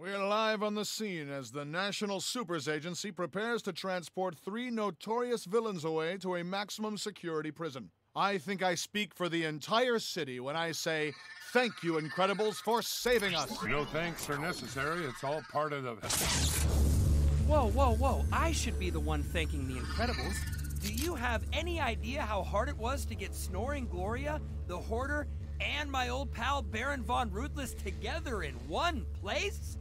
We're live on the scene as the National Supers Agency prepares to transport 3 notorious villains away to a maximum security prison. I think I speak for the entire city when I say, thank you, Incredibles, for saving us. No thanks are necessary. It's all part of the... Whoa, whoa, whoa. I should be the one thanking the Incredibles. Do you have any idea how hard it was to get Snoring Gloria, the Hoarder, and my old pal Baron Von Ruthless together in one place?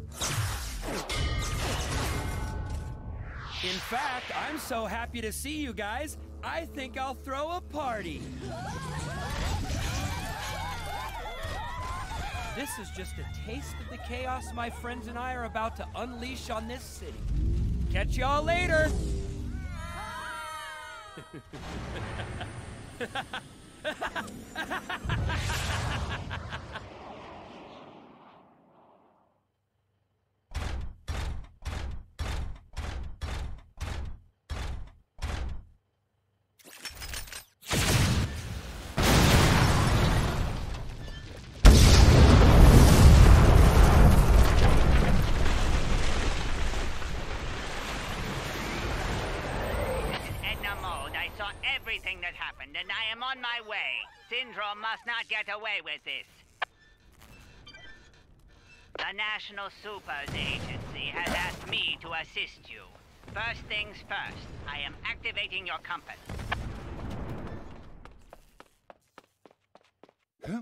In fact, I'm so happy to see you guys, I think I'll throw a party. This is just a taste of the chaos my friends and I are about to unleash on this city. Catch y'all later! Everything that happened, and I am on my way. Syndrome must not get away with this. The National Supers Agency has asked me to assist you. First things first, I am activating your compass. Huh?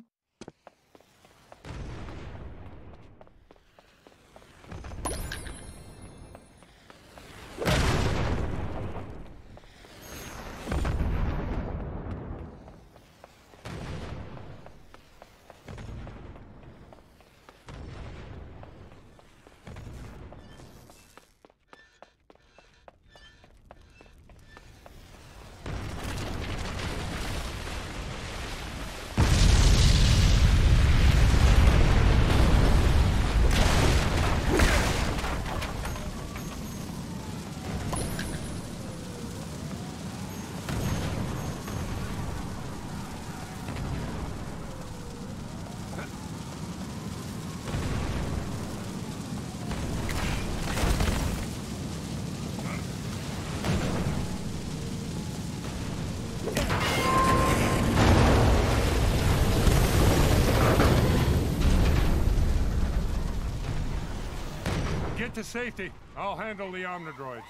Get to safety. I'll handle the Omnidroids.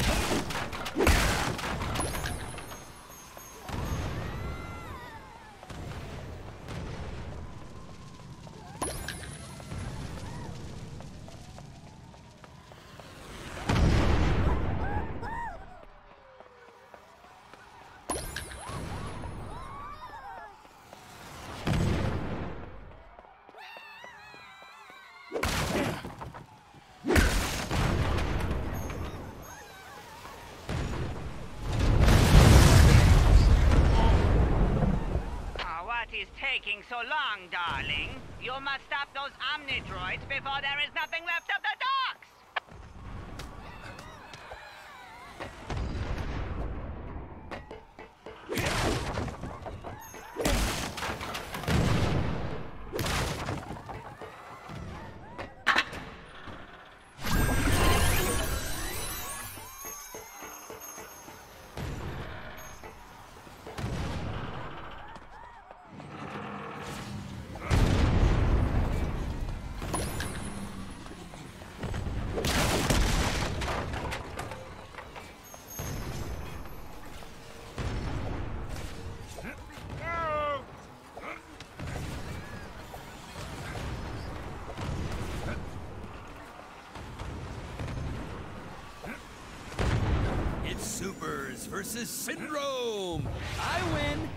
Is taking so long, darling? You must stop those Omnidroids before there is nothing left of the docks! Supers versus Syndrome. I win.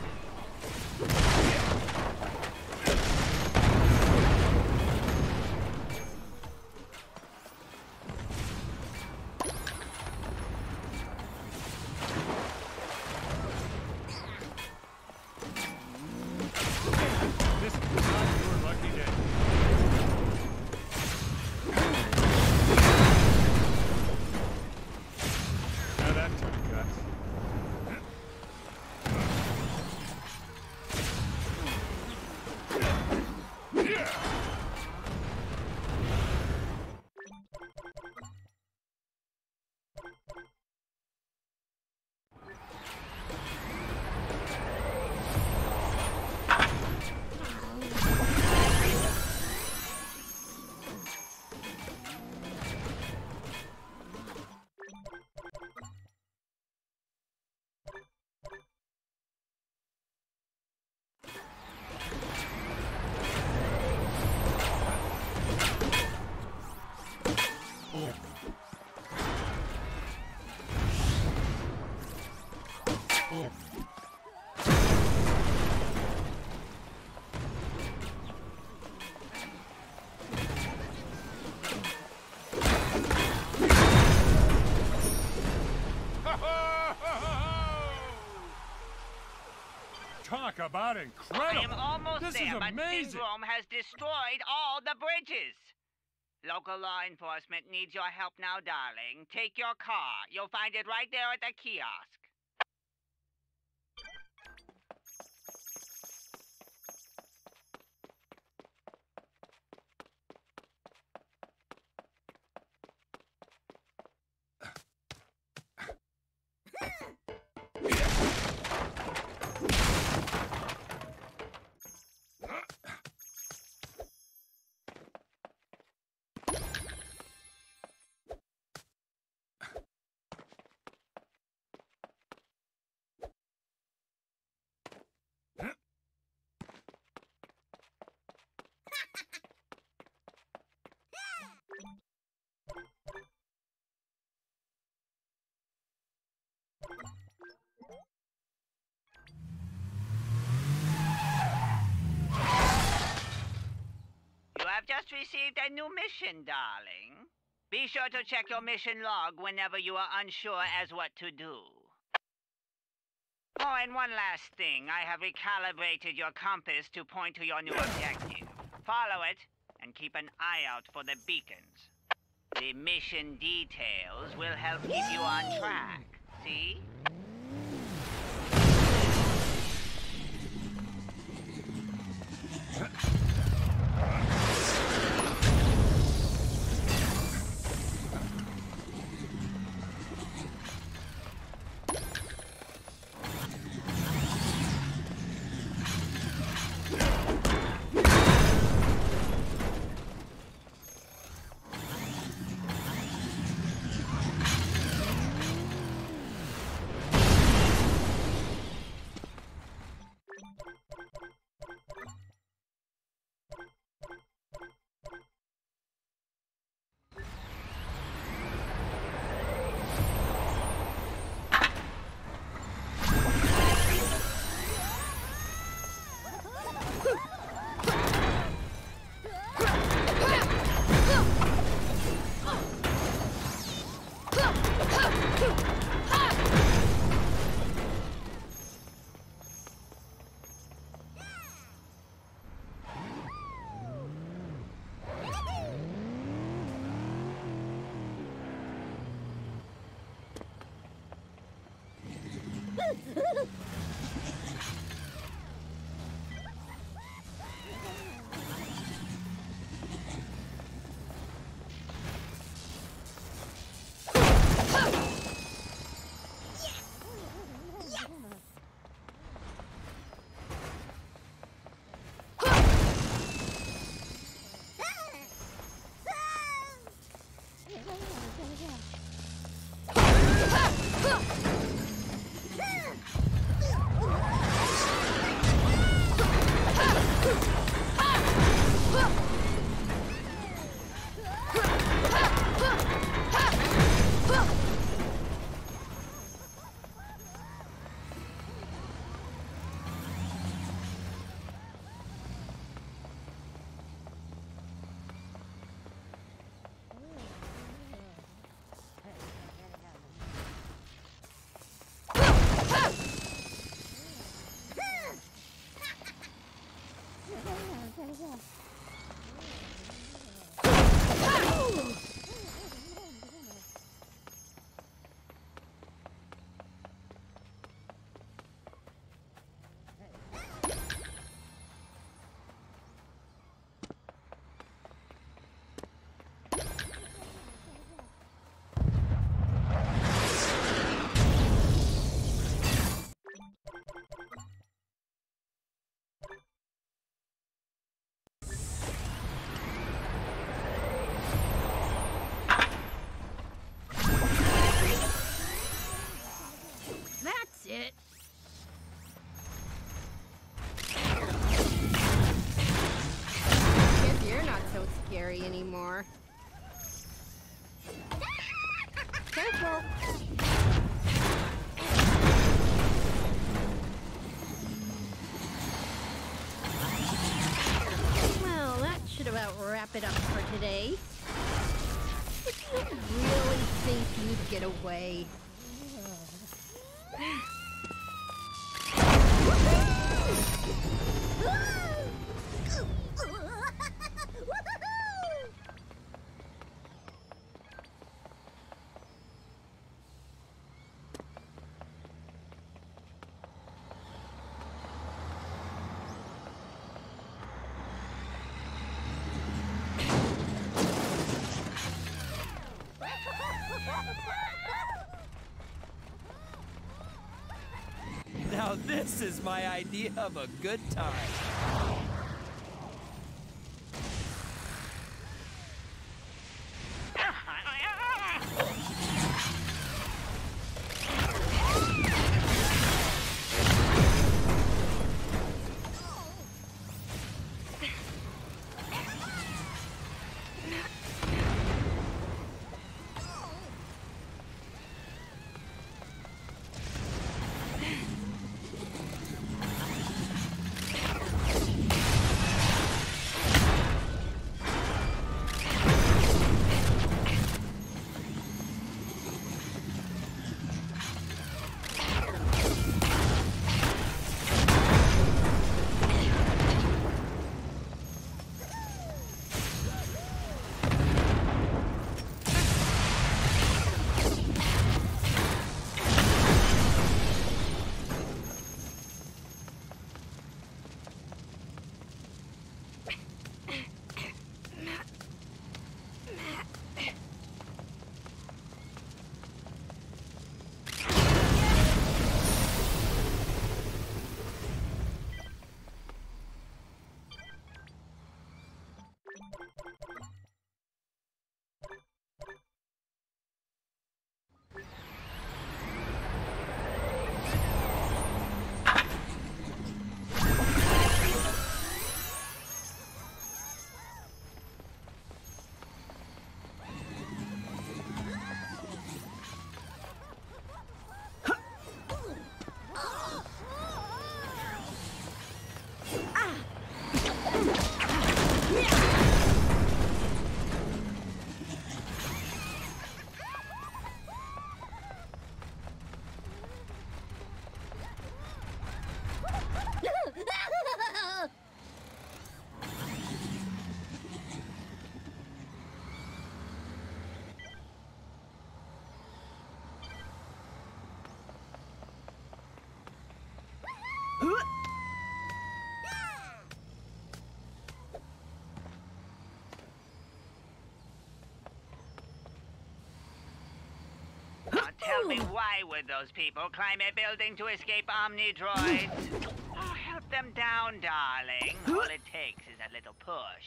This is not your lucky day. Now that took guts. Talk about incredible! I am almost This there, is but amazing! Syndrome has destroyed all the bridges. Local law enforcement needs your help now, darling. Take your car. You'll find it right there at the kiosk. You have just received a new mission, darling. Be sure to check your mission log whenever you are unsure as what to do. Oh, and one last thing. I have recalibrated your compass to point to your new objective. Follow it, and keep an eye out for the beacons. The mission details will help keep you on track. See? Anymore. Careful. Well, that should about wrap it up for today. Would you really think you'd get away? Now this is my idea of a good time. Tell me, why would those people climb a building to escape Omnidroids? Oh, help them down, darling. All it takes is a little push.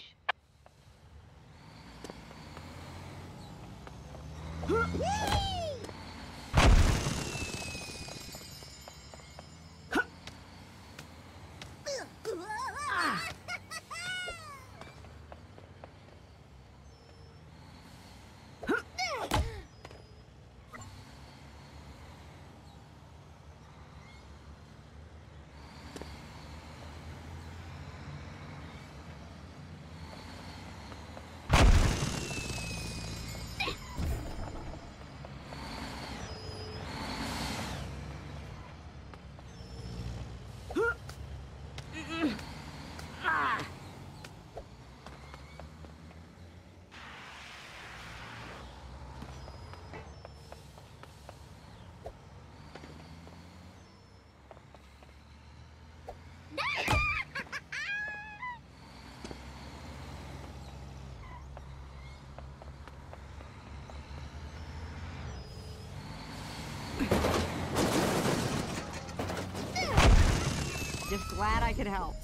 Just glad I could help.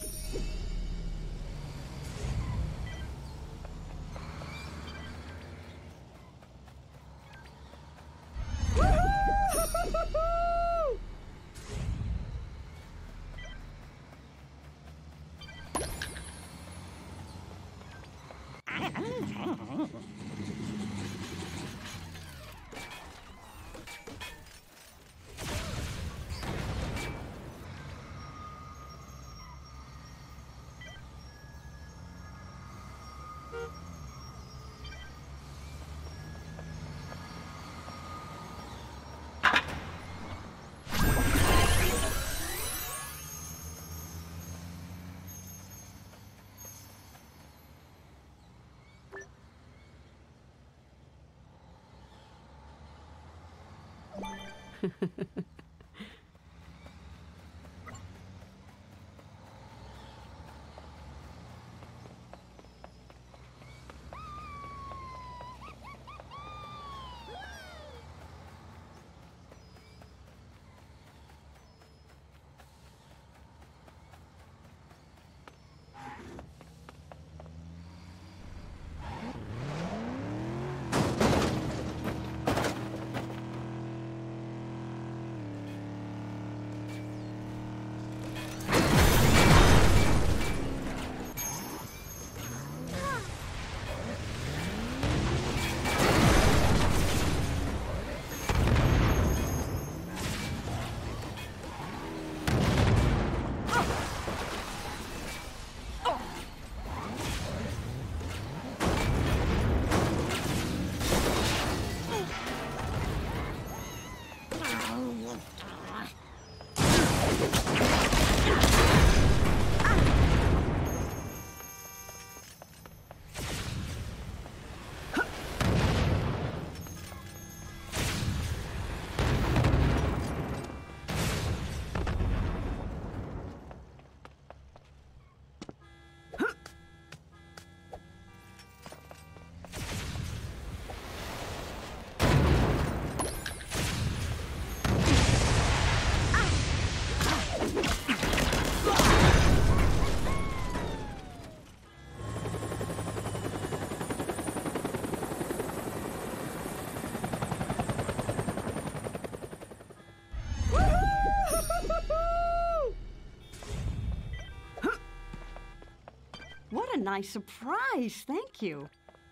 What a nice surprise. Thank you.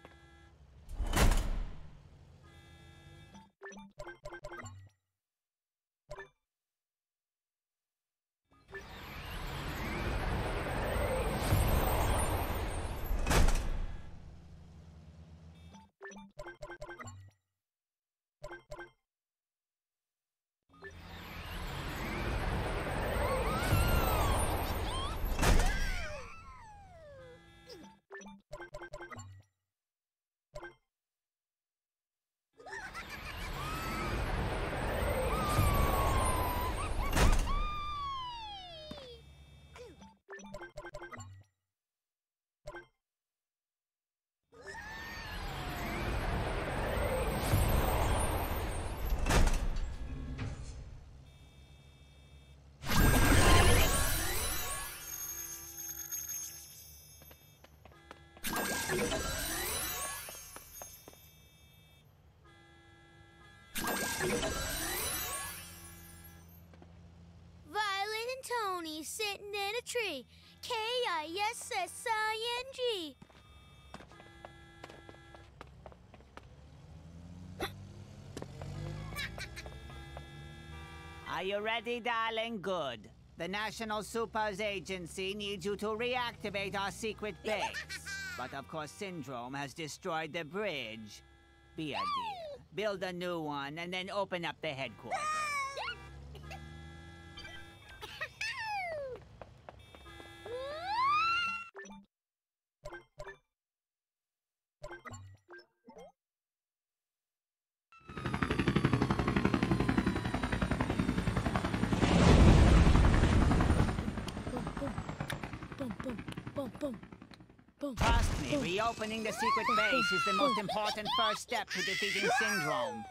Violet and Tony sitting in a tree. K-I-S-S-I-N-G. Are you ready, darling? Good. The National Supers Agency needs you to reactivate our secret base. But of course, Syndrome has destroyed the bridge. Be a dear. Build a new one and then open up the headquarters. Trust me, reopening the secret base is the most important first step to defeating Syndrome.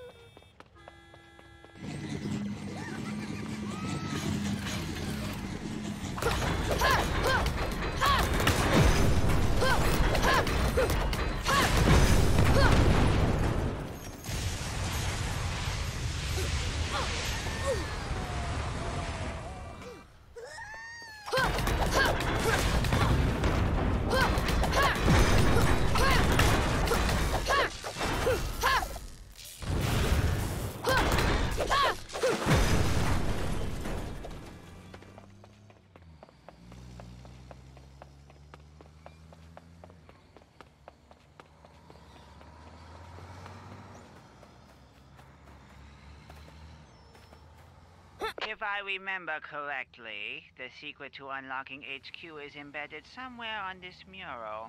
If I remember correctly, the secret to unlocking HQ is embedded somewhere on this mural.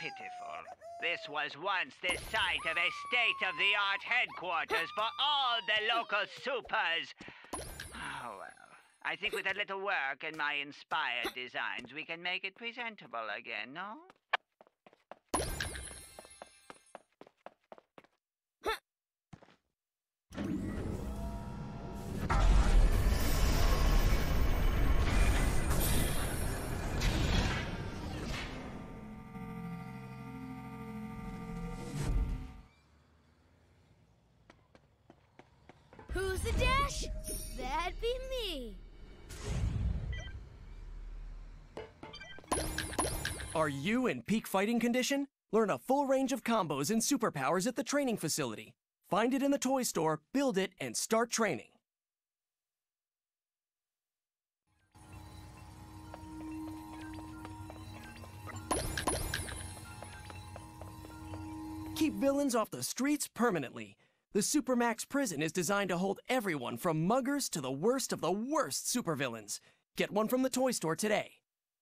pitiful. This was once the site of a state-of-the-art headquarters for all the local supers. Oh, well. I think with a little work and my inspired designs, we can make it presentable again, no? Who's the Dash? That'd be me. Are you in peak fighting condition? Learn a full range of combos and superpowers at the training facility. Find it in the toy store, build it, and start training. Keep villains off the streets permanently. The Supermax prison is designed to hold everyone from muggers to the worst of the worst supervillains. Get one from the toy store today.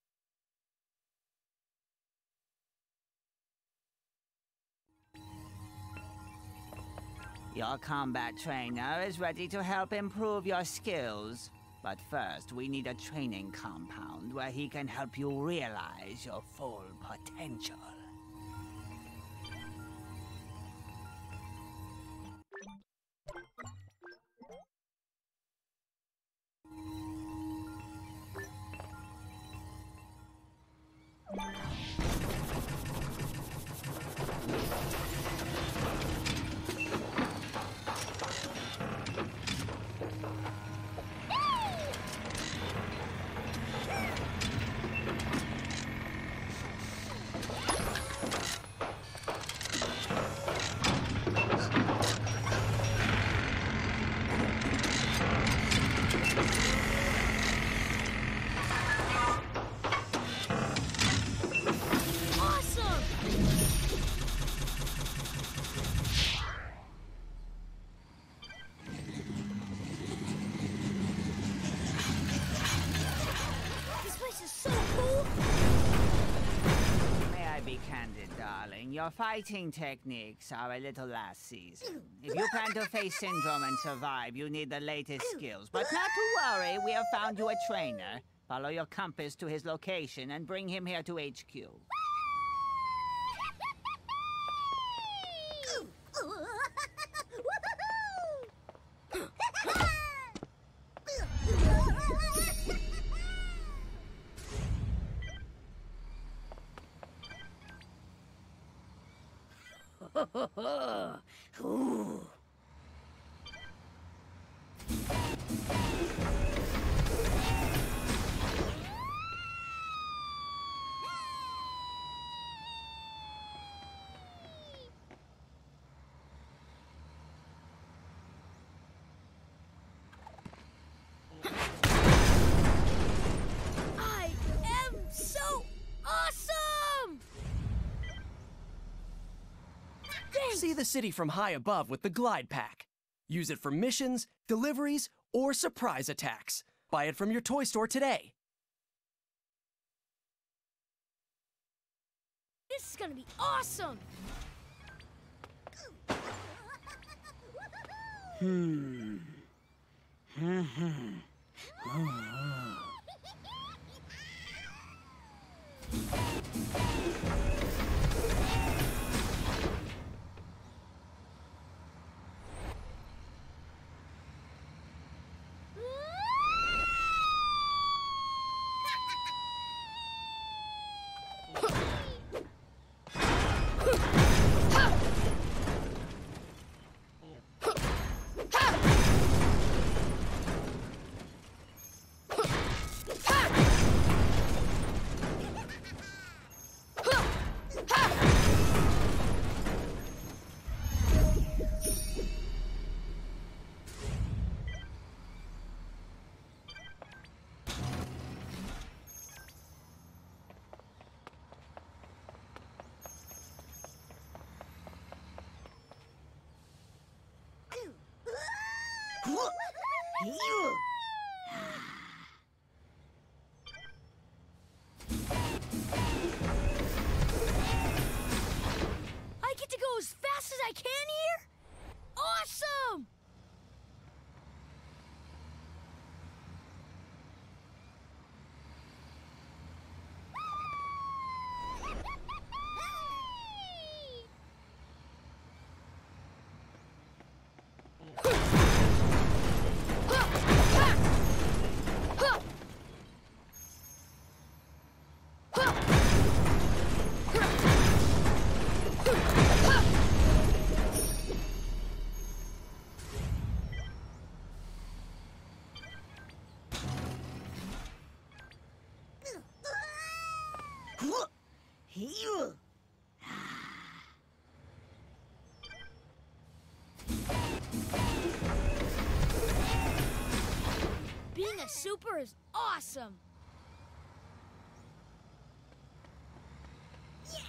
Your combat trainer is ready to help improve your skills. But first, we need a training compound where he can help you realize your full potential. Your fighting techniques are a little last season. If you plan to face Syndrome and survive, you need the latest skills. But not to worry, we have found you a trainer. Follow your compass to his location and bring him here to HQ. Ooh. I am so awesome! See the city from high above with the Glide Pack. Use it for missions, deliveries, or surprise attacks. Buy it from your toy store today. This is gonna be awesome! super is awesome! Yes!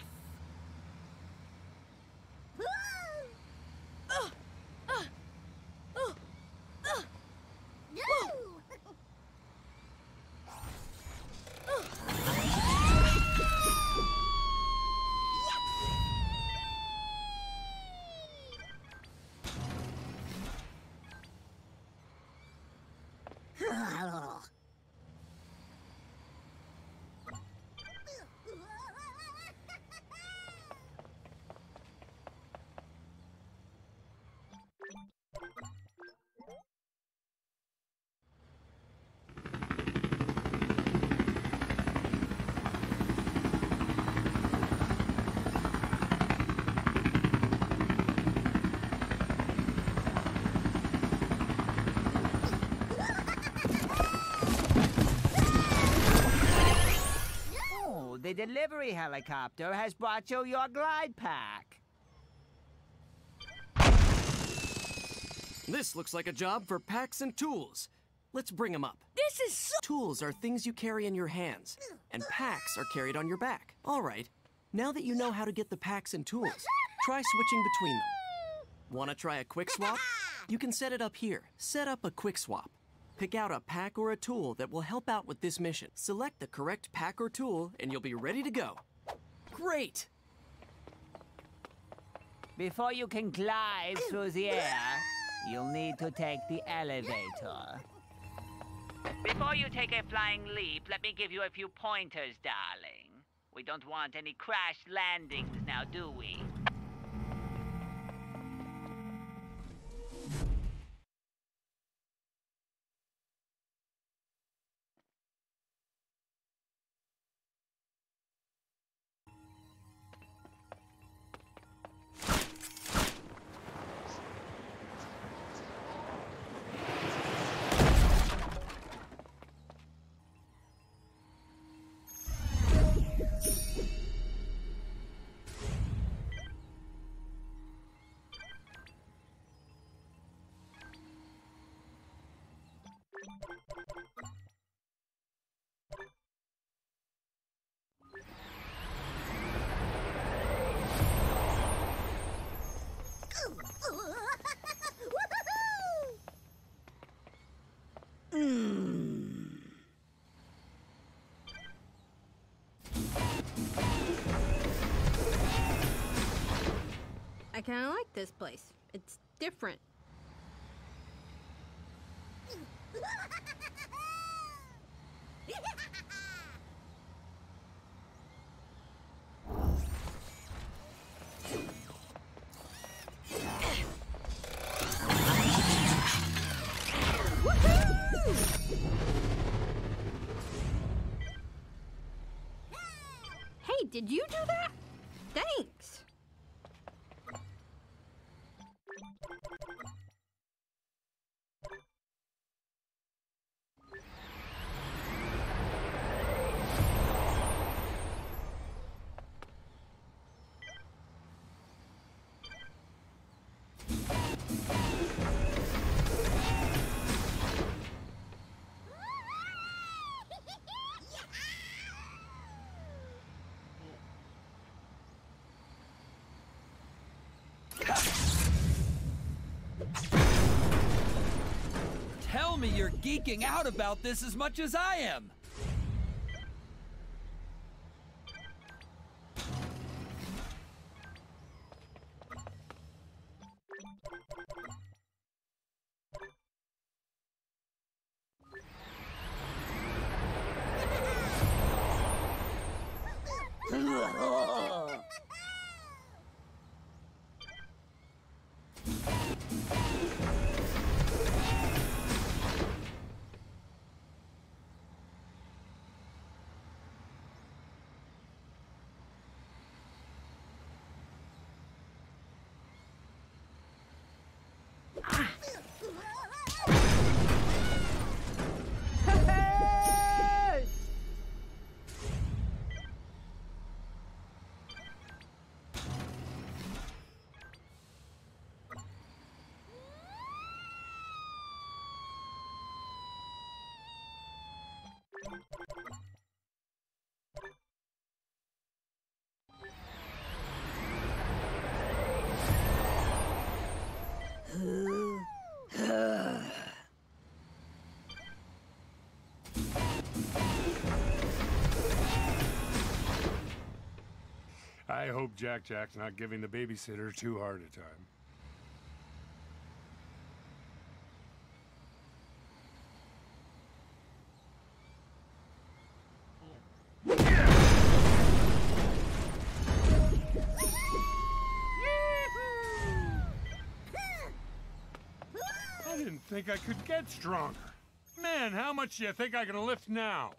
The delivery helicopter has brought you your glide pack. This looks like a job for packs and tools. Let's bring them up. This is so... Tools are things you carry in your hands, and packs are carried on your back. All right, now that you know how to get the packs and tools, try switching between them. Want to try a quick swap? You can set it up here. Set up a quick swap. Pick out a pack or a tool that will help out with this mission. Select the correct pack or tool, and you'll be ready to go. Great! Before you can glide through the air, you'll need to take the elevator. Before you take a flying leap, let me give you a few pointers, darling. We don't want any crash landings now, do we? I kind of like this place. It's different. Hey, did you do that? Thanks. Tell me you're geeking out about this as much as I am. hope Jack's not giving the babysitter too hard a time. I didn't think I could get stronger. Man, how much do you think I can lift now?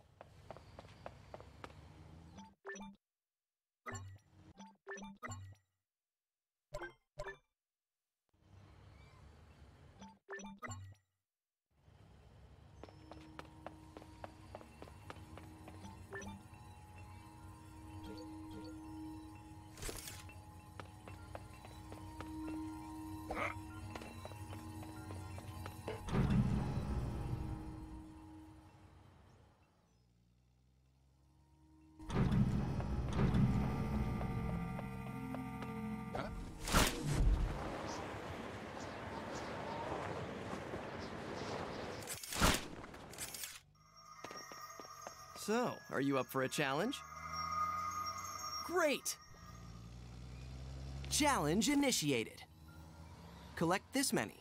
So, are you up for a challenge? Great! Challenge initiated. Collect this many.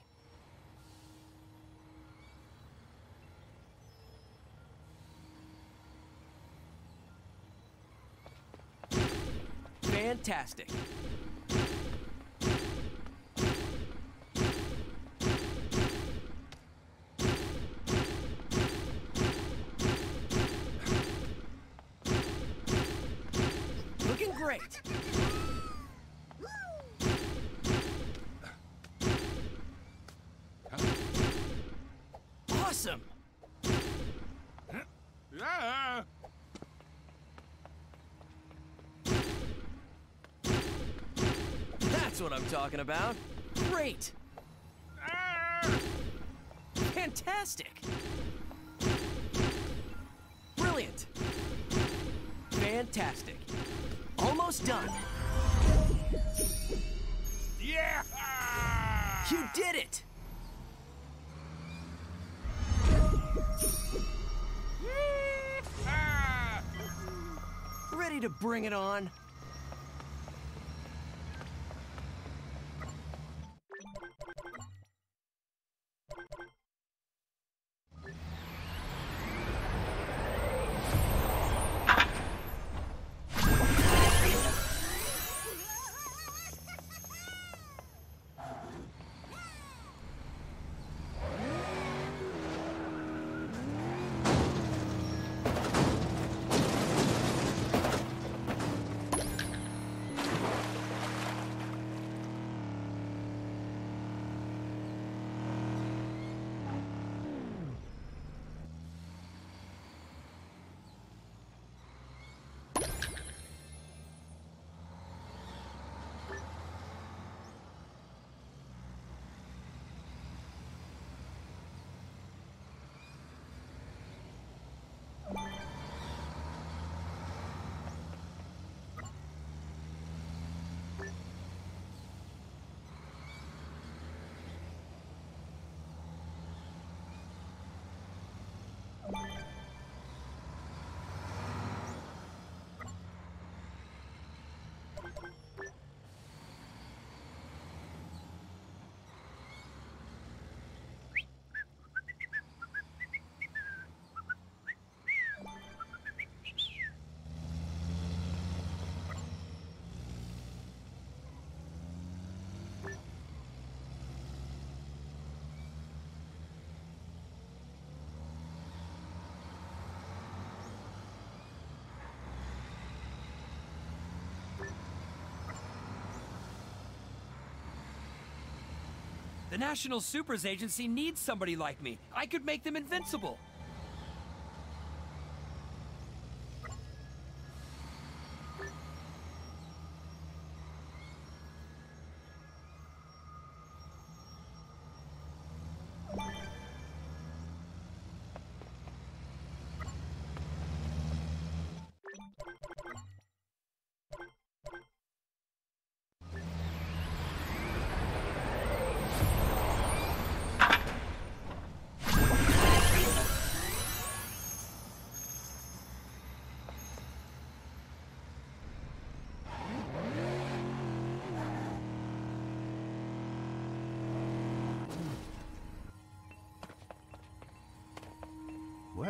Fantastic. Looking great. Awesome. Ah! That's what I'm talking about. Great. Ah! Fantastic. Brilliant. Fantastic. Almost done. Yeah! You did it! Ah! Ready to bring it on? The National Supers Agency needs somebody like me. I could make them invincible.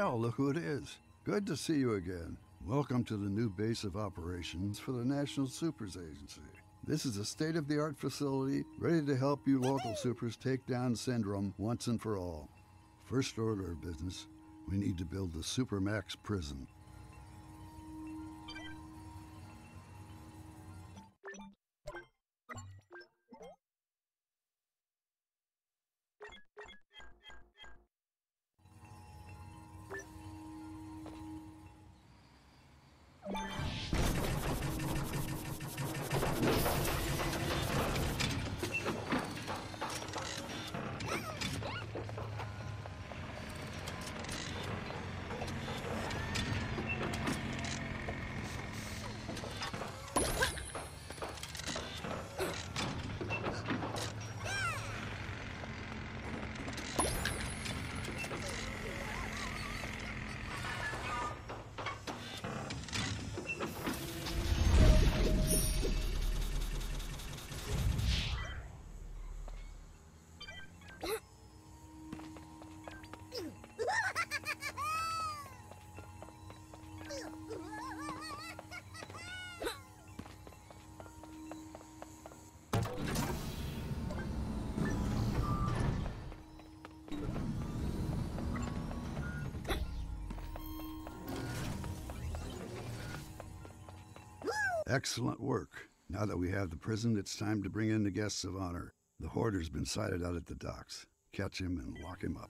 Well, look who it is. Good to see you again. Welcome to the new base of operations for the National Supers Agency. This is a state-of-the-art facility ready to help you local supers take down syndrome once and for all. First order of business, we need to build the Supermax prison. Excellent work. Now that we have the prison, it's time to bring in the guests of honor. The hoarder's been sighted out at the docks. Catch him and lock him up.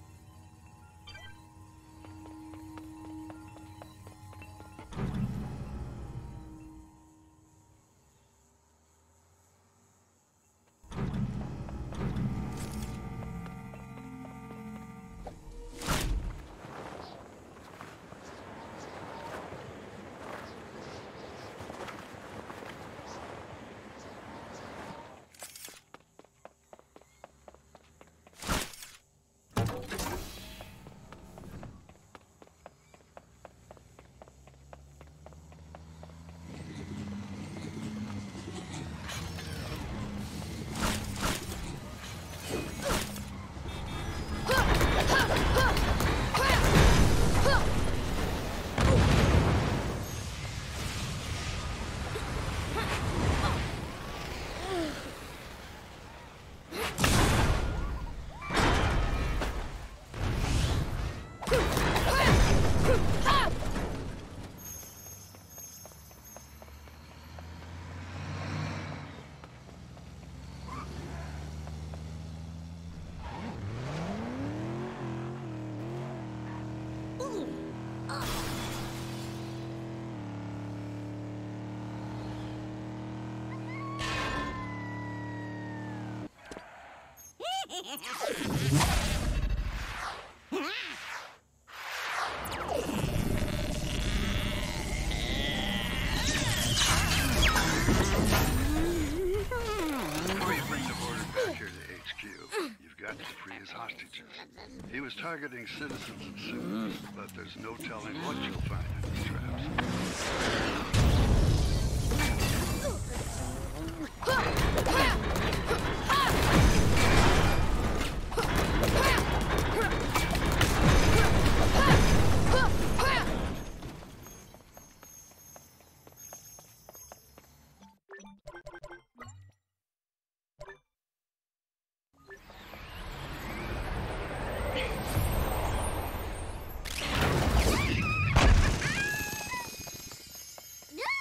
He was targeting citizens and supers, but there's no telling what you'll find in these traps. No!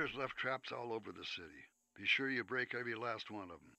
Killers left traps all over the city. Be sure you break every last one of them.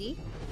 easy.